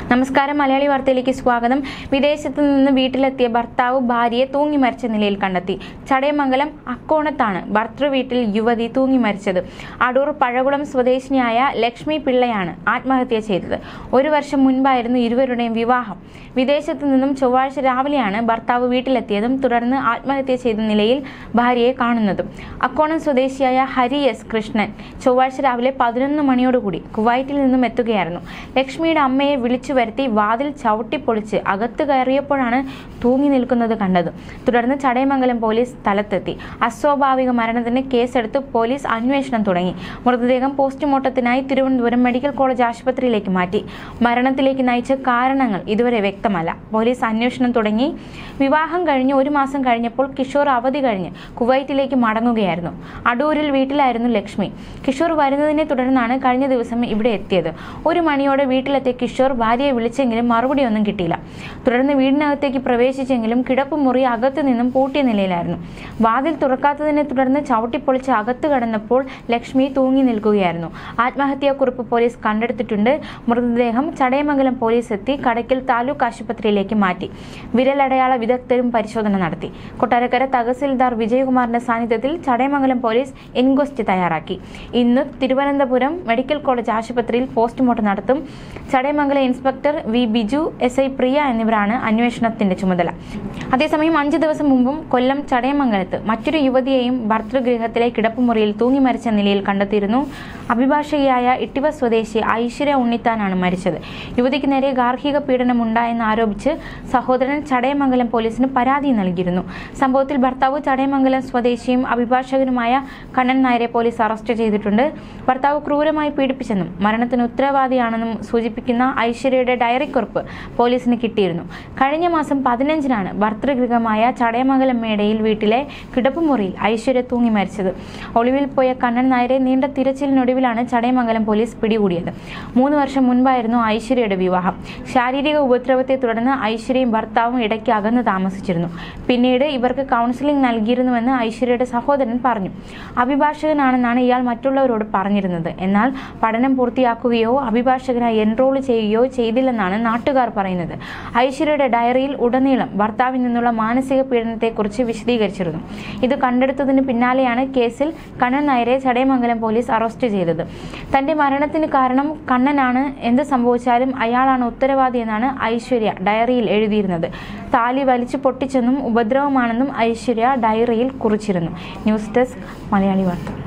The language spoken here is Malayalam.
നമസ്കാരം, മലയാളി വാർത്തയിലേക്ക് സ്വാഗതം. വിദേശത്തു നിന്ന് വീട്ടിലെത്തിയ ഭർത്താവ് ഭാര്യയെ തൂങ്ങി മരിച്ച നിലയിൽ കണ്ടെത്തി. ചടയമംഗലം അക്കോണത്താണ് ഭർത്തൃ വീട്ടിൽ യുവതി തൂങ്ങി മരിച്ചത്. അടൂർ പഴകുളം സ്വദേശിനിയായ ലക്ഷ്മി പിള്ളയാണ് ആത്മഹത്യ ചെയ്തത്. 1 വർഷം മുൻപായിരുന്നു ഇരുവരുടെയും വിവാഹം. വിദേശത്തു നിന്നും ചൊവ്വാഴ്ച രാവിലെയാണ് ഭർത്താവ് വീട്ടിലെത്തിയതും തുടർന്ന് ആത്മഹത്യ ചെയ്ത നിലയിൽ ഭാര്യയെ കാണുന്നതും. അക്കോണം സ്വദേശിയായ ഹരി എസ് കൃഷ്ണൻ ചൊവ്വാഴ്ച രാവിലെ 11 മണിയോടുകൂടി കുവൈറ്റിൽ നിന്നും എത്തുകയായിരുന്നു. ലക്ഷ്മിയുടെ അമ്മയെ വിളിച്ചു വരുത്തി വാതിൽ ചവിട്ടിപ്പൊളിച്ച് അകത്ത് കയറിയപ്പോഴാണ് തൂങ്ങി നിൽക്കുന്നത് കണ്ടത്. തുടർന്ന് ചടയമംഗലം പോലീസ് സ്ഥലത്തെത്തി. അസ്വാഭാവിക മരണത്തിന് കേസെടുത്ത് പോലീസ് അന്വേഷണം തുടങ്ങി. മൃതദേഹം പോസ്റ്റ്മോർട്ടത്തിനായി തിരുവനന്തപുരം മെഡിക്കൽ കോളേജ് ആശുപത്രിയിലേക്ക് മാറ്റി. മരണത്തിലേക്ക് നയിച്ച കാരണങ്ങൾ ഇതുവരെ വ്യക്തമല്ല. പോലീസ് അന്വേഷണം തുടങ്ങി. വിവാഹം കഴിഞ്ഞ് 1 മാസം കഴിഞ്ഞപ്പോൾ കിഷോർ അവധി കഴിഞ്ഞ് കുവൈറ്റിലേക്ക് മടങ്ങുകയായിരുന്നു. അടൂരിൽ വീട്ടിലായിരുന്നു ലക്ഷ്മി. കിഷോർ വരുന്നതിനെ തുടർന്നാണ് കഴിഞ്ഞ ദിവസം ഇവിടെ എത്തിയത്. 1 മണിയോടെ വീട്ടിലെത്തിയ കിഷോർ ഭാര്യയെ വിളിച്ചെങ്കിലും മറുപടിയൊന്നും കിട്ടിയില്ല. തുടർന്ന് വീടിനകത്തേക്ക് പ്രവേശിച്ചെങ്കിലും കിടപ്പുമുറി അകത്തു നിന്നും പൂട്ടിയ നിലയിലായിരുന്നു. വാതിൽ തുറക്കാത്തതിനെ തുടർന്ന് ചവിട്ടിപ്പൊളിച്ച് അകത്ത് കടന്നപ്പോൾ ലക്ഷ്മി തൂങ്ങി നിൽക്കുകയായിരുന്നു. ആത്മഹത്യാക്കുറിപ്പ് പോലീസ് കണ്ടെടുത്തിട്ടുണ്ട്. മൃതദേഹം ചടയമംഗലം പോലീസ് എത്തി കടയ്ക്കൽ താലൂക്ക് ആശുപത്രിയിലേക്ക് മാറ്റി. വിരലടയാള വിദഗ്ധരും പരിശോധന നടത്തി. കൊട്ടാരക്കര തഹസിൽദാർ വിജയകുമാറിന്റെ സാന്നിധ്യത്തിൽ ചടയമംഗലം പോലീസ് ഇൻക്വസ്റ്റ് തയ്യാറാക്കി. ഇന്ന് തിരുവനന്തപുരം മെഡിക്കൽ കോളേജ് ആശുപത്രിയിൽ പോസ്റ്റ്മോർട്ടം നടത്തും. Chadayamangalam inspector V Biju, SI Priya എന്നിവരാണ് അന്വേഷണത്തിന്റെ ചുമതല. അതേസമയം 5 ദിവസം മുമ്പും കൊല്ലം ചടയമംഗലത്ത് മറ്റൊരു യുവതിയെയും ഭർതൃഗൃഹത്തിലെ കിടപ്പുമുറിയിൽ തൂങ്ങി മരിച്ച നിലയിൽ കണ്ടെത്തിയിരുന്നു. അഭിഭാഷകയായ ഇട്ടിവ സ്വദേശി ഐശ്വര്യ ഉണ്ണിത്താനാണ് മരിച്ചത്. യുവതിക്ക് നേരെ ഗാർഹിക പീഡനം ഉണ്ടായെന്ന് ആരോപിച്ച് സഹോദരൻ ചടയമംഗലം പോലീസിന് പരാതി നൽകിയിരുന്നു. സംഭവത്തിൽ ഭർത്താവ് ചടയമംഗലം സ്വദേശിയും അഭിഭാഷകനുമായ കണ്ണൻ നായരെ പോലീസ് അറസ്റ്റ് ചെയ്തിട്ടുണ്ട്. ഭർത്താവ് ക്രൂരമായി പീഡിപ്പിച്ചെന്നും മരണത്തിന് ഉത്തരവാദിയാണെന്നും സൂചിപ്പിക്കുന്ന ഐശ്വര്യയുടെ ഡയറി കുറിപ്പ് പോലീസിന് കിട്ടിയിരുന്നു. കഴിഞ്ഞ മാസം 15-നാണ് ഭർതൃഗൃഹമായ ചടയമംഗലം മേടയിൽ വീട്ടിലെ കിടപ്പുമുറിയിൽ ഐശ്വര്യ തൂങ്ങി മരിച്ചത്. ഒളിവിൽ പോയ കണ്ണൻ നായരെ നീണ്ട തിരച്ചിലിനൊടുവിലാണ് ചടയമംഗലം പോലീസ് പിടികൂടിയത്. 3 വർഷം മുൻപായിരുന്നു ഐശ്വര്യയുടെ വിവാഹം. ശാരീരിക ഉപദ്രവത്തെ തുടർന്ന് ഐശ്വര്യയും ഭർത്താവും ഇടയ്ക്ക് അകന്ന് താമസിച്ചിരുന്നു. പിന്നീട് ഇവർക്ക് കൗൺസിലിംഗ് നൽകിയിരുന്നുവെന്ന് ഐശ്വര്യയുടെ സഹോദരൻ പറഞ്ഞു. അഭിഭാഷകനാണെന്നാണ് ഇയാൾ മറ്റുള്ളവരോട് പറഞ്ഞിരുന്നത്. എന്നാൽ പഠനം പൂർത്തിയാക്കുകയോ അഭിഭാഷകനായി എൻറോൾ ചെയ്യുകയോ ചെയ്തില്ലെന്നാണ് നാട്ടുകാർ പറയുന്നത്. ഐശ്വര്യയുടെ ഡയറിയിൽ ഉടനീളം ഭർത്താവിൽ നിന്നുള്ള മാനസിക പീഡനത്തെക്കുറിച്ച് വിശദീകരിച്ചിരുന്നു. ഇത് കണ്ടെടുത്തതിന് പിന്നാലെയാണ് കേസിൽ കണ്ണൻ നായരെ ചടയമംഗലം പോലീസ് അറസ്റ്റ് ചെയ്തത്. തന്റെ മരണത്തിന് കാരണം കണ്ണനാണ്, എന്ത് സംഭവിച്ചാലും അയാളാണ് ഉത്തരവാദിയെന്നാണ് ഐശ്വര്യ ഡയറിയിൽ എഴുതിയിരുന്നത്. താലി വലിച്ചു പൊട്ടിച്ചെന്നും ഉപദ്രവമാണെന്നും ഐശ്വര്യ ഡയറിയിൽ കുറിച്ചിരുന്നു. ന്യൂസ് ഡെസ്ക്, മലയാളി വാർത്ത.